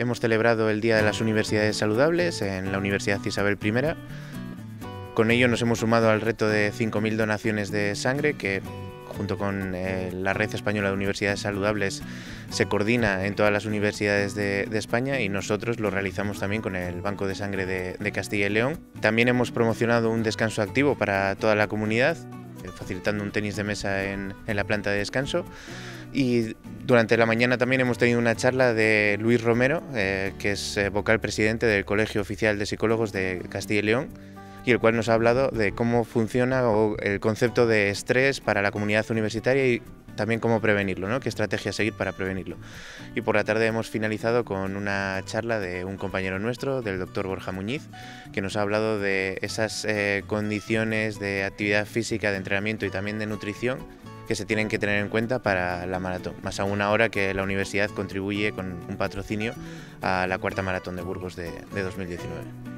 hemos celebrado el Día de las Universidades Saludables en la Universidad Isabel I. Con ello nos hemos sumado al reto de 5.000 donaciones de sangre que, junto con la Red Española de Universidades Saludables, se coordina en todas las universidades de España, y nosotros lo realizamos también con el Banco de Sangre de Castilla y León. También hemos promocionado un descanso activo para toda la comunidad, facilitando un tenis de mesa en la planta de descanso. Y durante la mañana también hemos tenido una charla de Luis Romero, que es vocal presidente del Colegio Oficial de Psicólogos de Castilla y León, y el cual nos ha hablado de cómo funciona el concepto de estrés para la comunidad universitaria y también cómo prevenirlo, ¿no? Qué estrategia seguir para prevenirlo. Y por la tarde hemos finalizado con una charla de un compañero nuestro, del doctor Borja Muñiz, que nos ha hablado de esas condiciones de actividad física, de entrenamiento y también de nutrición que se tienen que tener en cuenta para la maratón, más aún ahora que la universidad contribuye con un patrocinio a la cuarta maratón de Burgos de 2019.